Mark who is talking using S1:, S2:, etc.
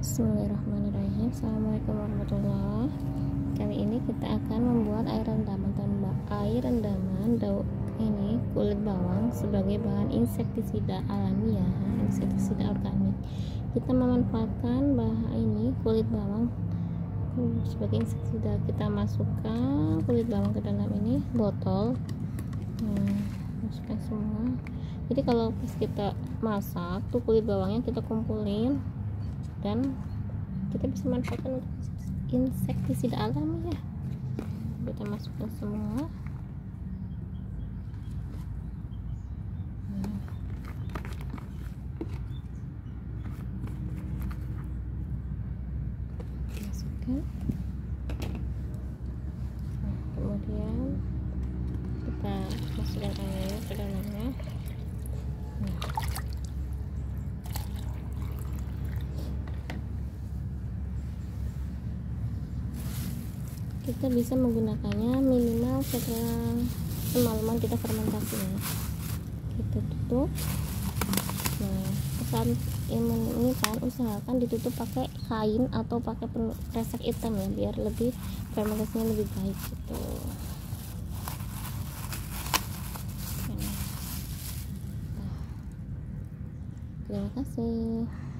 S1: Bismillahirrahmanirrahim. Assalamualaikum warahmatullahi. Kali ini kita akan membuat air rendaman daun ini kulit bawang sebagai bahan insektisida alamiah, insektisida organik. Kita memanfaatkan bahan ini kulit bawang sebagai insektisida. Kita masukkan kulit bawang ke dalam ini botol. Masukkan semua. Jadi kalau pas kita masak tuh kulit bawangnya kita kumpulin dan kita bisa manfaatkan insektisida alami ya. Kita masukkan semua. Masukkan. Kemudian kita masukkan air ke dalamnya. Kita bisa menggunakannya minimal setelah semalaman kita fermentasi ya. Kita tutup. Nah, saat ini kan usahakan ditutup pakai kain atau pakai kresek hitam ya, biar lebih fermentasinya lebih baik gitu. Terima kasih.